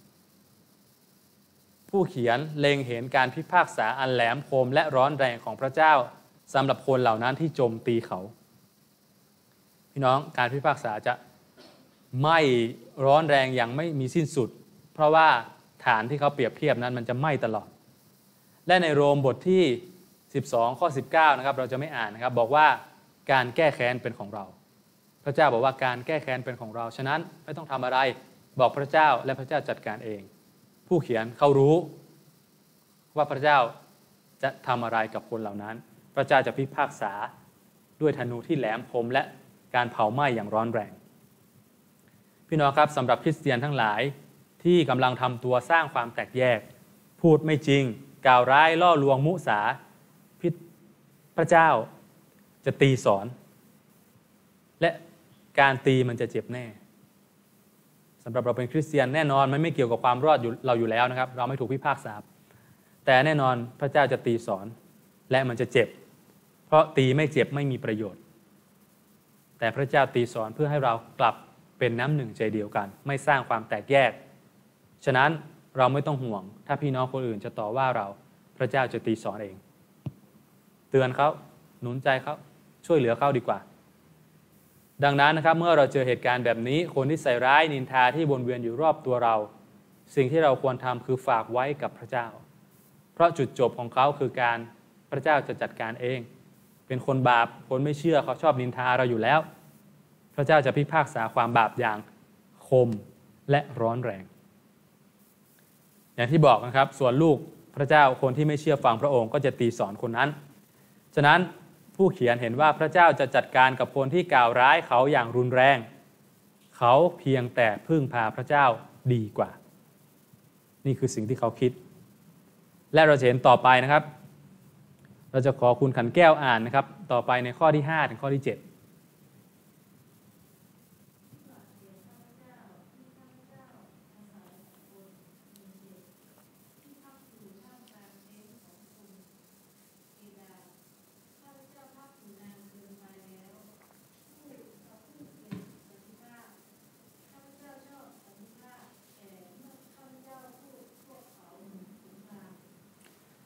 ผู้เขียนเล็งเห็นการพิพากษาอันแหลมคมและร้อนแรงของพระเจ้าสำหรับคนเหล่านั้นที่โจมตีเขาพี่น้องการพิพากษาจะไม่ร้อนแรงอย่างไม่มีสิ้นสุดเพราะว่าฐานที่เขาเปรียบเทียบนั้นมันจะไหม้ตลอดและในโรมบทที่สิบสองข้อสิบเก้านะครับเราจะไม่อ่านนะครับบอกว่าการแก้แค้นเป็นของเราพระเจ้าบอกว่าการแก้แค้นเป็นของเราฉะนั้นไม่ต้องทำอะไรบอกพระเจ้าและพระเจ้าจัดการเองผู้เขียนเขารู้ว่าพระเจ้าจะทำอะไรกับคนเหล่านั้นพระเจ้าจะพิพากษาด้วยธนูที่แหลมคมและการเผาไหม้อย่างร้อนแรงพี่น้องครับสำหรับคริสเตียนทั้งหลายที่กำลังทำตัวสร้างความแตกแยกพูดไม่จริงกล่าวร้ายล่อลวงมุสาพระเจ้าจะตีสอนและการตีมันจะเจ็บแน่สำหรับเราเป็นคริสเตียนแน่นอนมันไม่เกี่ยวกับความรอดอยู่เราอยู่แล้วนะครับเราไม่ถูกพิพากษาแต่แน่นอนพระเจ้าจะตีสอนและมันจะเจ็บเพราะตีไม่เจ็บไม่มีประโยชน์แต่พระเจ้าตีสอนเพื่อให้เรากลับเป็นน้ำหนึ่งใจเดียวกันไม่สร้างความแตกแยกฉะนั้นเราไม่ต้องห่วงถ้าพี่น้องคนอื่นจะต่อว่าเราพระเจ้าจะตีสอนเองเตือนเขาหนุนใจเขาช่วยเหลือเขาดีกว่าดังนั้นนะครับเมื่อเราเจอเหตุการณ์แบบนี้คนที่ใส่ร้ายนินทาที่วนเวียนอยู่รอบตัวเราสิ่งที่เราควรทำคือฝากไว้กับพระเจ้าเพราะจุดจบของเขาคือการพระเจ้าจะจัดการเองเป็นคนบาปคนไม่เชื่อเขาชอบนินทาเราอยู่แล้วพระเจ้าจะพิพากษาความบาปอย่างคมและร้อนแรงอย่างที่บอกนะครับส่วนลูกพระเจ้าคนที่ไม่เชื่อฟังพระองค์ก็จะตีสอนคนนั้นฉะนั้นผู้เขียนเห็นว่าพระเจ้าจะจัดการกับคนที่กล่าวร้ายเขาอย่างรุนแรงเขาเพียงแต่พึ่งพาพระเจ้าดีกว่านี่คือสิ่งที่เขาคิดและเราจะเห็นต่อไปนะครับเราจะขอคุณขันแก้วอ่านนะครับต่อไปในข้อที่ห้าถึงข้อที่เจ็ด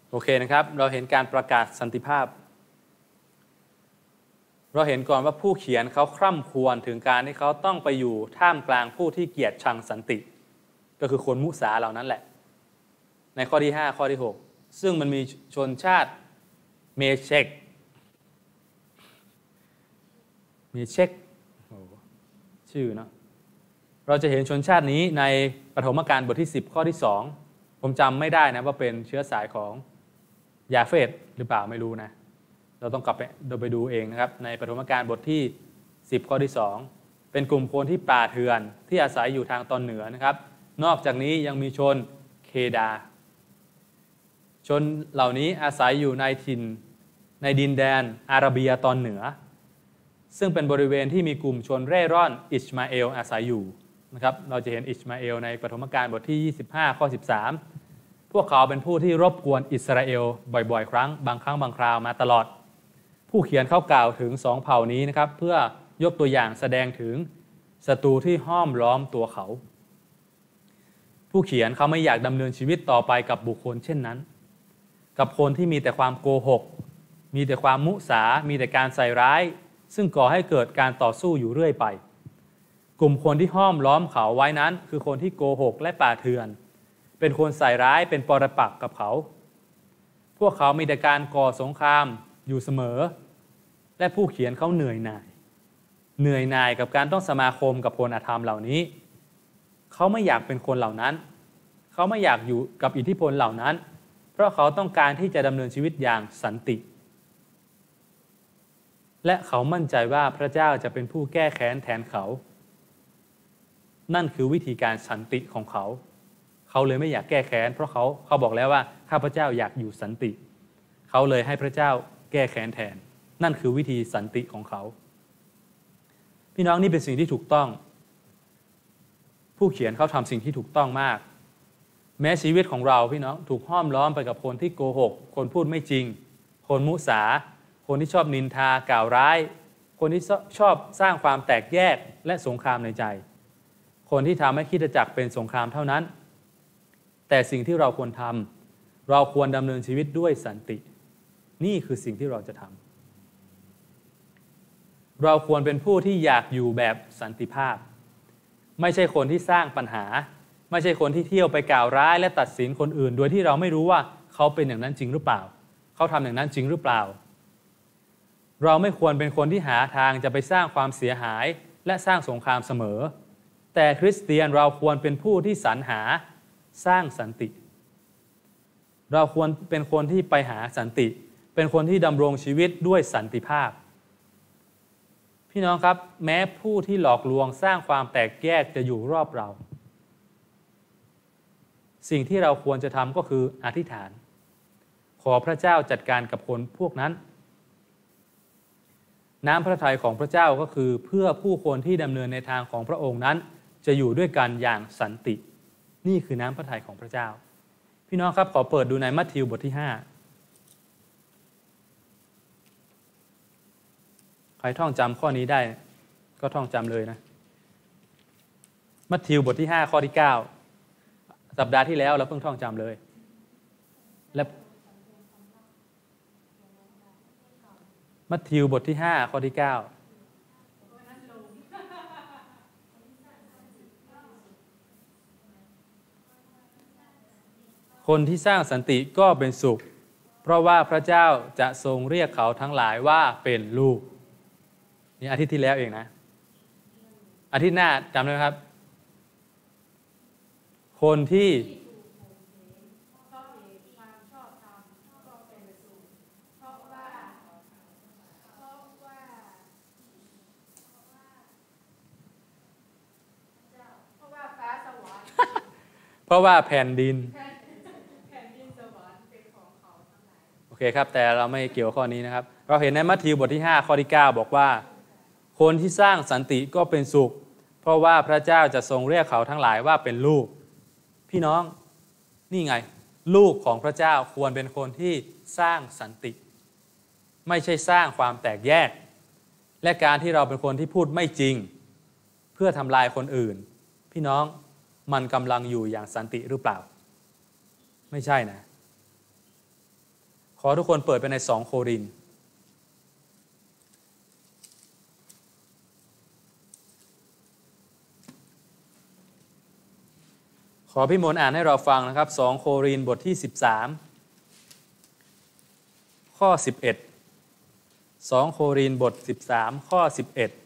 โอเคนะครับเราเห็นการประกาศสันติภาพเราเห็นก่อนว่าผู้เขียนเขาคร่ำครวญถึงการที่เขาต้องไปอยู่ท่ามกลางผู้ที่เกลียดชังสันติก็คือคนมุสาเหล่านั้นแหละในข้อที่ห้าข้อที่หกซึ่งมันมีชนชาติเมเชกเมเชกชื่อเนาะเราจะเห็นชนชาตินี้ในปฐมกาลบทที่สิบข้อที่สองผมจำไม่ได้นะว่าเป็นเชื้อสายของยาเฟตหรือเปล่าไม่รู้นะเราต้องกลับไปดูไปดูเองนะครับในปฐมกาลบทที่สิบข้อที่สองเป็นกลุ่มคนที่ป่าเถื่อนที่อาศัยอยู่ทางตอนเหนือนะครับนอกจากนี้ยังมีชนเคดาชนเหล่านี้อาศัยอยู่ในถิ่นในดินแดนอาราเบียตอนเหนือซึ่งเป็นบริเวณที่มีกลุ่มชนเร่ร่อนอิชมาเอลอาศัยอยู่นะครับเราจะเห็นอิชมาเอลในปฐมกาลบทที่ยี่สิบห้าข้อสิบสามพวกเขาเป็นผู้ที่รบกวนอิสราเอลบ่อยๆครั้งบางครั้งบางคราวมาตลอดผู้เขียนเขากล่าวถึงสองเผ่านี้นะครับเพื่อยกตัวอย่างแสดงถึงศัตรูที่ห้อมล้อมตัวเขาผู้เขียนเขาไม่อยากดำเนินชีวิตต่อไปกับบุคคลเช่นนั้นกับคนที่มีแต่ความโกหกมีแต่ความมุสามีแต่การใส่ร้ายซึ่งก่อให้เกิดการต่อสู้อยู่เรื่อยไปกลุ่มคนที่ห้อมล้อมเขาไว้นั้นคือคนที่โกหกและป่าเถื่อนเป็นคนใส่ร้ายเป็นปรปักษ์กับเขาพวกเขามีแต่การก่อสงครามอยู่เสมอและผู้เขียนเขาเหนื่อยหน่ายเหนื่อยหน่ายกับการต้องสมาคมกับคนอธรรมเหล่านี้เขาไม่อยากเป็นคนเหล่านั้นเขาไม่อยากอยู่กับอิทธิพลเหล่านั้นเพราะเขาต้องการที่จะดำเนินชีวิตอย่างสันติและเขามั่นใจว่าพระเจ้าจะเป็นผู้แก้แค้นแทนเขานั่นคือวิธีการสันติของเขาเขาเลยไม่อยากแก้แค้นเพราะเขาเขาบอกแล้วว่าข้าพเจ้าอยากอยู่สันติเขาเลยให้พระเจ้าแก้แค้นแทนนั่นคือวิธีสันติของเขาพี่น้องนี่เป็นสิ่งที่ถูกต้องผู้เขียนเขาทำสิ่งที่ถูกต้องมากแม้ชีวิตของเราพี่น้องถูกห้อมล้อมไปกับคนที่โกหกคนพูดไม่จริงคนมุสาคนที่ชอบนินทากล่าวร้ายคนที่ชอบสร้างความแตกแยกและสงครามในใจคนที่ทำให้คริสตจักรเป็นสงครามเท่านั้นแต่สิ่งที่เราควรทำเราควรดำเนินชีวิตด้วยสันตินี่คือสิ่งที่เราจะทำเราควรเป็นผู้ที่อยากอยู่แบบสันติภาพไม่ใช่คนที่สร้างปัญหาไม่ใช่คนที่เที่ยวไปกล่าวร้ายและตัดสินคนอื่นโดยที่เราไม่รู้ว่าเขาเป็นอย่างนั้นจริงหรือเปล่าเขาทำอย่างนั้นจริงหรือเปล่าเราไม่ควรเป็นคนที่หาทางจะไปสร้างความเสียหายและสร้างสงครามเสมอแต่คริสเตียนเราควรเป็นผู้ที่สรรหาสร้างสันติเราควรเป็นคนที่ไปหาสันติเป็นคนที่ดำรงชีวิตด้วยสันติภาพพี่น้องครับแม้ผู้ที่หลอกลวงสร้างความแตกแยกจะอยู่รอบเราสิ่งที่เราควรจะทำก็คืออธิษฐานขอพระเจ้าจัดการกับคนพวกนั้นน้ำพระทัยของพระเจ้าก็คือเพื่อผู้คนที่ดำเนินในทางของพระองค์นั้นจะอยู่ด้วยกันอย่างสันตินี่คือน้ำพระทัยของพระเจ้าพี่น้องครับขอเปิดดูในมัทธิวบทที่ห้าใครท่องจำข้อนี้ได้ก็ท่องจำเลยนะมัทธิวบทที่ห้าข้อที่เก้าสัปดาห์ที่แล้วเราเพิ่งท่องจำเลยและมัทธิวบทที่ห้าข้อที่เก้าคนที่สร้างสันติก็เป็นสุขเพราะว่าพระเจ้าจะทรงเรียกเขาทั้งหลายว่าเป็นลูกนี่อาทิตย์ที่แล้วเองนะอาทิตย์หน้าจำได้ไหมครับคนที่เพราะว่าแผ่นดินโอเคครับแต่เราไม่เกี่ยวข้อนี้นะครับเราเห็นในมัทธิวบทที่ห้าข้อที่เก้าบอกว่าคนที่สร้างสันติก็เป็นสุขเพราะว่าพระเจ้าจะทรงเรียกเขาทั้งหลายว่าเป็นลูกพี่น้องนี่ไงลูกของพระเจ้าควรเป็นคนที่สร้างสันติไม่ใช่สร้างความแตกแยกและการที่เราเป็นคนที่พูดไม่จริงเพื่อทำลายคนอื่นพี่น้องมันกำลังอยู่อย่างสันติหรือเปล่าไม่ใช่นะอทุกคนเปิดไปในสองโครินธ์ขอพี่มนต์อ่านให้เราฟังนะครับสองโครินธ์บทที่สิบสามข้อสิบเอ็ดสองโครินธ์บทสิบสามข้อสิบเอ็ด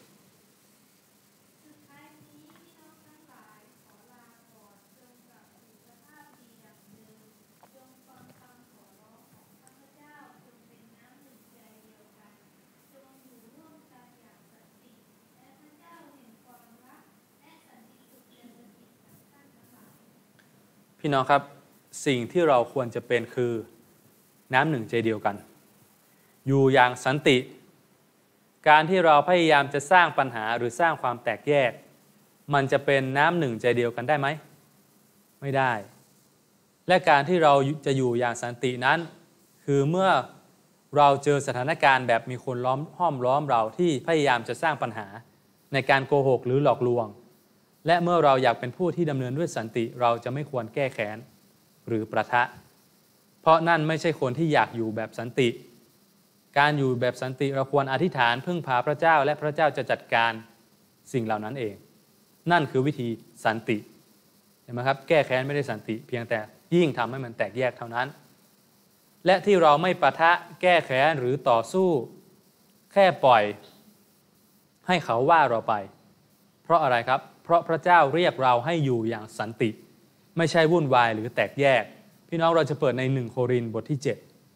พี่น้องครับสิ่งที่เราควรจะเป็นคือน้ำหนึ่งใจเดียวกันอยู่อย่างสันติการที่เราพยายามจะสร้างปัญหาหรือสร้างความแตกแยกมันจะเป็นน้ำหนึ่งใจเดียวกันได้ไหมไม่ได้และการที่เราจะอยู่อย่างสันตินั้นคือเมื่อเราเจอสถานการณ์แบบมีคนล้อมห้อมล้อมเราที่พยายามจะสร้างปัญหาในการโกหกหรือหลอกลวงและเมื่อเราอยากเป็นผู้ที่ดำเนินด้วยสันติเราจะไม่ควรแก้แค้นหรือประทะเพราะนั่นไม่ใช่คนที่อยากอยู่แบบสันติการอยู่แบบสันติเราควรอธิษฐานพึ่งพาพระเจ้าและพระเจ้าจะจัดการสิ่งเหล่านั้นเองนั่นคือวิธีสันติเห็นไหมครับแก้แค้นไม่ได้สันติเพียงแต่ยิ่งทำให้มันแตกแยกเท่านั้นและที่เราไม่ปะทะแก้แค้นหรือต่อสู้แค่ปล่อยให้เขาว่าเราไปเพราะอะไรครับเพราะพระเจ้าเรียกเราให้อยู่อย่างสันติไม่ใช่วุ่นวายหรือแตกแยกพี่น้องเราจะเปิดในหนึ่งโครินธ์บทที่เจ็ด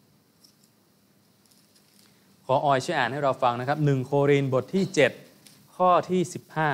ขอออยช่วยอ่านให้เราฟังนะครับหนึ่งโครินธ์บทที่เจ็ดข้อที่สิบห้า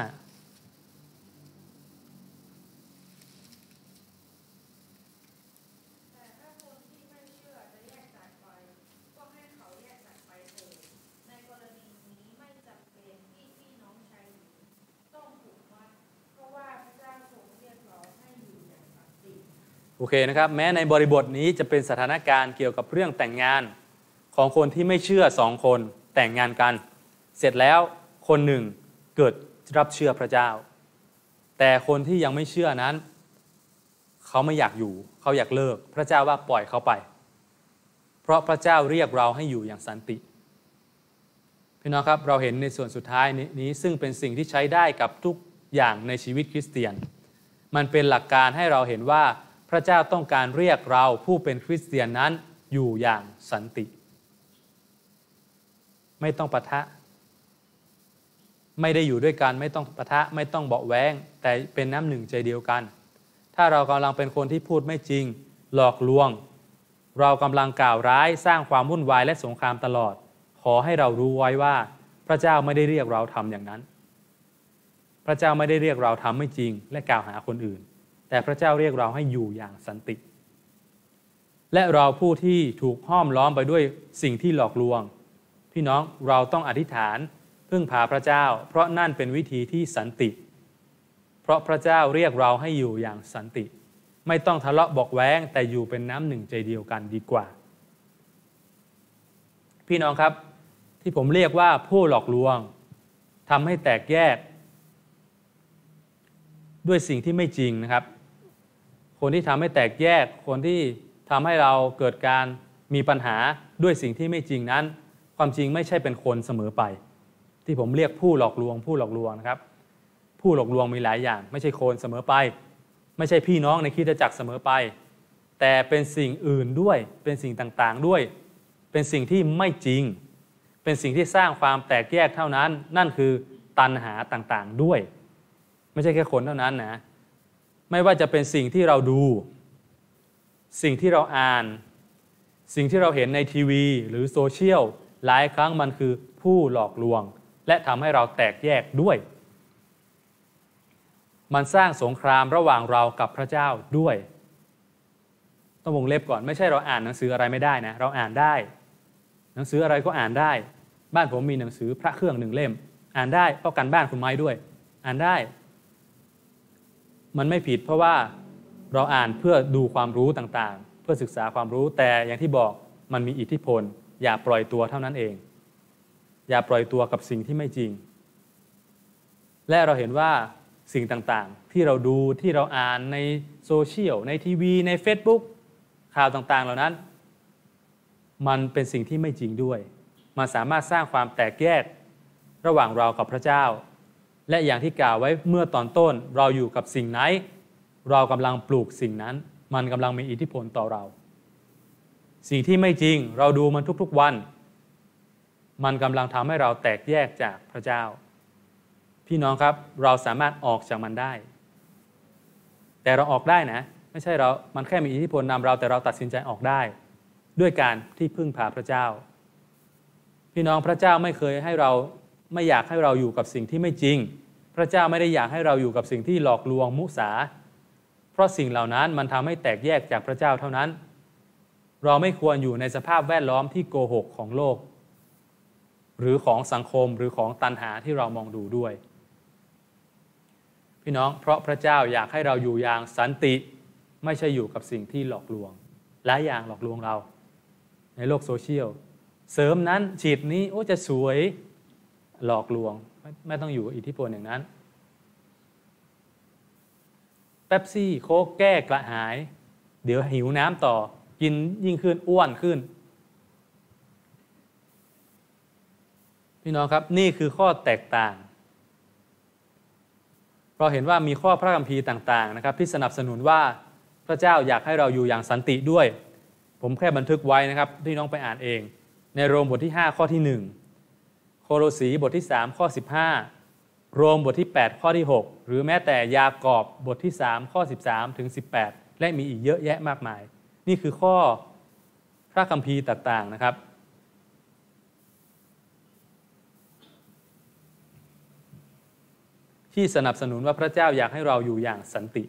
โอเคนะครับแม้ในบริบทนี้จะเป็นสถานการณ์เกี่ยวกับเรื่องแต่งงานของคนที่ไม่เชื่อสองคนแต่งงานกันเสร็จแล้วคนหนึ่งเกิดรับเชื่อพระเจ้าแต่คนที่ยังไม่เชื่อนั้นเขาไม่อยากอยู่เขาอยากเลิกพระเจ้าว่าปล่อยเขาไปเพราะพระเจ้าเรียกเราให้อยู่อย่างสันติพี่น้องครับเราเห็นในส่วนสุดท้ายนี้ซึ่งเป็นสิ่งที่ใช้ได้กับทุกอย่างในชีวิตคริสเตียนมันเป็นหลักการให้เราเห็นว่าพระเจ้าต้องการเรียกเราผู้เป็นคริสเตียนนั้นอยู่อย่างสันติไม่ต้องปะทะไม่ได้อยู่ด้วยกันไม่ต้องปะทะไม่ต้องเบาะแว้งแต่เป็นน้ำหนึ่งใจเดียวกันถ้าเรากำลังเป็นคนที่พูดไม่จริงหลอกลวงเรากำลังกล่าวร้ายสร้างความวุ่นวายและสงครามตลอดขอให้เรารู้ไว้ว่าพระเจ้าไม่ได้เรียกเราทำอย่างนั้นพระเจ้าไม่ได้เรียกเราทำไม่จริงและกล่าวหาคนอื่นแต่พระเจ้าเรียกเราให้อยู่อย่างสันติและเราผู้ที่ถูกห้อมล้อมไปด้วยสิ่งที่หลอกลวงพี่น้องเราต้องอธิษฐานพึ่งพาพระเจ้าเพราะนั่นเป็นวิธีที่สันติเพราะพระเจ้าเรียกเราให้อยู่อย่างสันติไม่ต้องทะเลาะเบาะแว้งแต่อยู่เป็นน้ำหนึ่งใจเดียวกันดีกว่าพี่น้องครับที่ผมเรียกว่าผู้หลอกลวงทำให้แตกแยกด้วยสิ่งที่ไม่จริงนะครับคนที่ทำให้แตกแยกคนที่ทำให้เราเกิดการมีปัญหาด้วยสิ่งที่ไม่จริงนั้นความจริงไม่ใช่เป็นคนเสมอไปที่ผมเรียกผู้หลอกลวงผู้หลอกลวงนะครับผู้หลอกลวงมีหลายอย่างไม่ใช่คนเสมอไปไม่ใช่พี่น้องในคริสตจักรเสมอไปแต่เป็นสิ่งอื่นด้วยเป็นสิ่งต่างๆด้วยเป็นสิ่งที่ไม่จริงเป็นสิ่งที่สร้างความแตกแยกเท่านั้นนั่นคือตัณหาต่างๆด้วยไม่ใช่แค่คนเท่านั้นนะไม่ว่าจะเป็นสิ่งที่เราดูสิ่งที่เราอ่านสิ่งที่เราเห็นในทีวีหรือโซเชียลหลายครั้งมันคือผู้หลอกลวงและทำให้เราแตกแยกด้วยมันสร้างสงครามระหว่างเรากับพระเจ้าด้วยต้องวงเล็บก่อนไม่ใช่เราอ่านหนังสืออะไรไม่ได้นะเราอ่านได้หนังสืออะไรก็อ่านได้บ้านผมมีหนังสือพระเครื่องหนึ่งเล่มอ่านได้เพราะกันบ้านคุณไม้ด้วยอ่านได้มันไม่ผิดเพราะว่าเราอ่านเพื่อดูความรู้ต่างๆเพื่อศึกษาความรู้แต่อย่างที่บอกมันมีอิทธิพลอย่าปล่อยตัวเท่านั้นเองอย่าปล่อยตัวกับสิ่งที่ไม่จริงและเราเห็นว่าสิ่งต่างๆที่เราดูที่เราอ่านในโซเชียลในทีวีใน Facebook ข่าวต่างๆเหล่านั้นมันเป็นสิ่งที่ไม่จริงด้วยมันสามารถสร้างความแตกแยกระหว่างเรากับพระเจ้าและอย่างที่กล่าวไว้เมื่อตอนต้นเราอยู่กับสิ่งไหนเรากำลังปลูกสิ่งนั้นมันกำลังมีอิทธิพลต่อเราสิ่งที่ไม่จริงเราดูมันทุกๆวันมันกำลังทำให้เราแตกแยกจากพระเจ้าพี่น้องครับเราสามารถออกจากมันได้แต่เราออกได้นะไม่ใช่เรามันแค่มีอิทธิพลนำเราแต่เราตัดสินใจออกได้ด้วยการที่พึ่งพาพระเจ้าพี่น้องพระเจ้าไม่เคยให้เราไม่อยากให้เราอยู่กับสิ่งที่ไม่จริงพระเจ้าไม่ได้อยากให้เราอยู่กับสิ่งที่หลอกลวงมุสาเพราะสิ่งเหล่านั้นมันทำให้แตกแยกจากพระเจ้าเท่านั้นเราไม่ควรอยู่ในสภาพแวดล้อมที่โกหกของโลกหรือของสังคมหรือของตัณหาที่เรามองดูด้วยพี่น้องเพราะพระเจ้าอยากให้เราอยู่อย่างสันติไม่ใช่อยู่กับสิ่งที่หลอกลวงหลายอย่างหลอกลวงเราในโลกโซเชียลเสริมนั้นฉีดนี้โอ้จะสวยหลอกลวง ไม่, ไม่ต้องอยู่อิทธิพลอย่างนั้นเป๊ปซี่โค้กแก้กระหายเดี๋ยวหิวน้ำต่อกินยิ่งขึ้นอ้วนขึ้นพี่น้องครับนี่คือข้อแตกต่างเราเห็นว่ามีข้อพระคัมภีร์ต่างๆนะครับที่สนับสนุนว่าพระเจ้าอยากให้เราอยู่อย่างสันติด้วยผมแค่บันทึกไว้นะครับที่น้องไปอ่านเองในโรมบทที่ห้าข้อที่หนึ่งโคโลสีบทที่สามข้อสิบห้าโรมบทที่แปดข้อที่หกหรือแม้แต่ยากอบบทที่สามข้อสิบสามถึงสิบแปดและมีอีกเยอะแยะมากมายนี่คือข้อพระคัมภีร์ต่างๆนะครับที่สนับสนุนว่าพระเจ้าอยากให้เราอยู่อย่างสันติ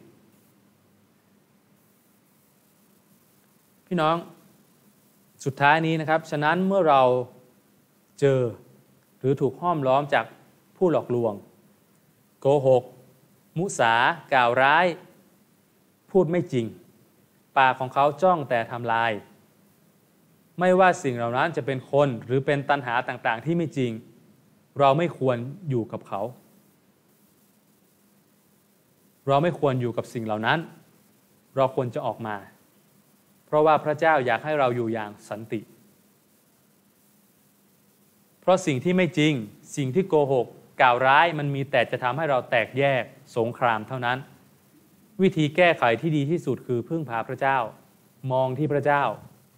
พี่น้องสุดท้ายนี้นะครับฉะนั้นเมื่อเราเจอหรือถูกห้อมล้อมจากผู้หลอกลวงโกหกมุสากล่าวร้ายพูดไม่จริงปากของเขาจ้องแต่ทำลายไม่ว่าสิ่งเหล่านั้นจะเป็นคนหรือเป็นตัณหาต่างๆที่ไม่จริงเราไม่ควรอยู่กับเขาเราไม่ควรอยู่กับสิ่งเหล่านั้นเราควรจะออกมาเพราะว่าพระเจ้าอยากให้เราอยู่อย่างสันติเพราะสิ่งที่ไม่จริงสิ่งที่โกหกกล่าวร้ายมันมีแต่จะทำให้เราแตกแยกสงครามเท่านั้นวิธีแก้ไขที่ดีที่สุดคือพึ่งพาพระเจ้ามองที่พระเจ้า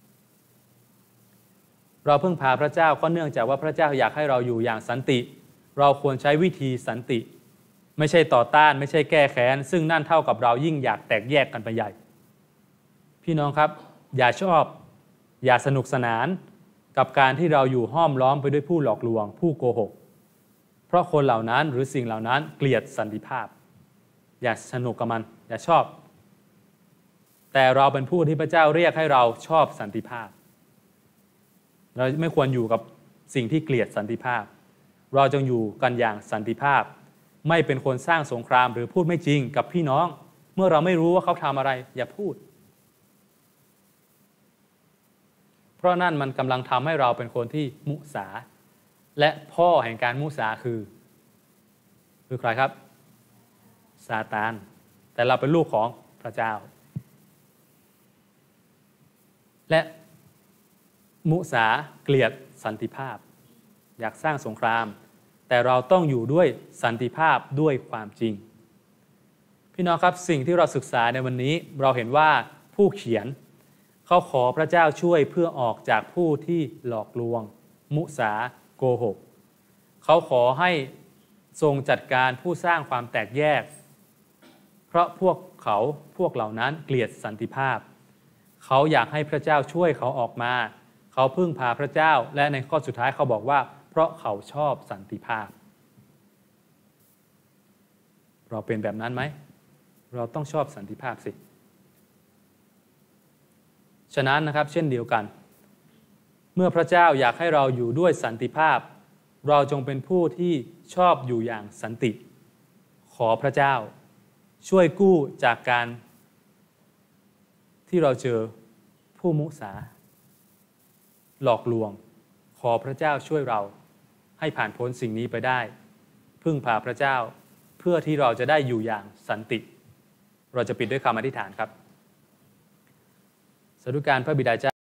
เราพึ่งพาพระเจ้าก็เนื่องจากว่าพระเจ้าอยากให้เราอยู่อย่างสันติเราควรใช้วิธีสันติไม่ใช่ต่อต้านไม่ใช่แก้แค้นซึ่งนั่นเท่ากับเรายิ่งอยากแตกแยกกันไปใหญ่พี่น้องครับอย่าชอบอย่าสนุกสนานกับการที่เราอยู่ห้อมล้อมไปด้วยผู้หลอกลวงผู้โกหกเพราะคนเหล่านั้นหรือสิ่งเหล่านั้นเกลียดสันติภาพอย่าสนุกกับมันอย่าชอบแต่เราเป็นผู้ที่พระเจ้าเรียกให้เราชอบสันติภาพเราไม่ควรอยู่กับสิ่งที่เกลียดสันติภาพเราจงอยู่กันอย่างสันติภาพไม่เป็นคนสร้างสงครามหรือพูดไม่จริงกับพี่น้องเมื่อเราไม่รู้ว่าเขาทำอะไรอย่าพูดเพราะนั่นมันกำลังทำให้เราเป็นคนที่มุสาและพ่อแห่งการมุสาคือคือใครครับซาตานแต่เราเป็นลูกของพระเจ้าและมุสาเกลียดสันติภาพอยากสร้างสงครามแต่เราต้องอยู่ด้วยสันติภาพด้วยความจริงพี่น้องครับสิ่งที่เราศึกษาในวันนี้เราเห็นว่าผู้เขียนเขาขอพระเจ้าช่วยเพื่อออกจากผู้ที่หลอกลวงมุสาโกหกเขาขอให้ทรงจัดการผู้สร้างความแตกแยกเพราะพวกเขาพวกเหล่านั้นเกลียดสันติภาพเขาอยากให้พระเจ้าช่วยเขาออกมาเขาพึ่งพาพระเจ้าและในข้อสุดท้ายเขาบอกว่าเพราะเขาชอบสันติภาพเราเป็นแบบนั้นไหมเราต้องชอบสันติภาพสิฉะนั้นนะครับเช่นเดียวกันเมื่อพระเจ้าอยากให้เราอยู่ด้วยสันติภาพเราจงเป็นผู้ที่ชอบอยู่อย่างสันติขอพระเจ้าช่วยกู้จากการที่เราเจอผู้มุสาหลอกลวงขอพระเจ้าช่วยเราให้ผ่านพ้นสิ่งนี้ไปได้พึ่งพาพระเจ้าเพื่อที่เราจะได้อยู่อย่างสันติเราจะปิดด้วยคำอธิษฐานครับสาธุการพระบิดาเจ้า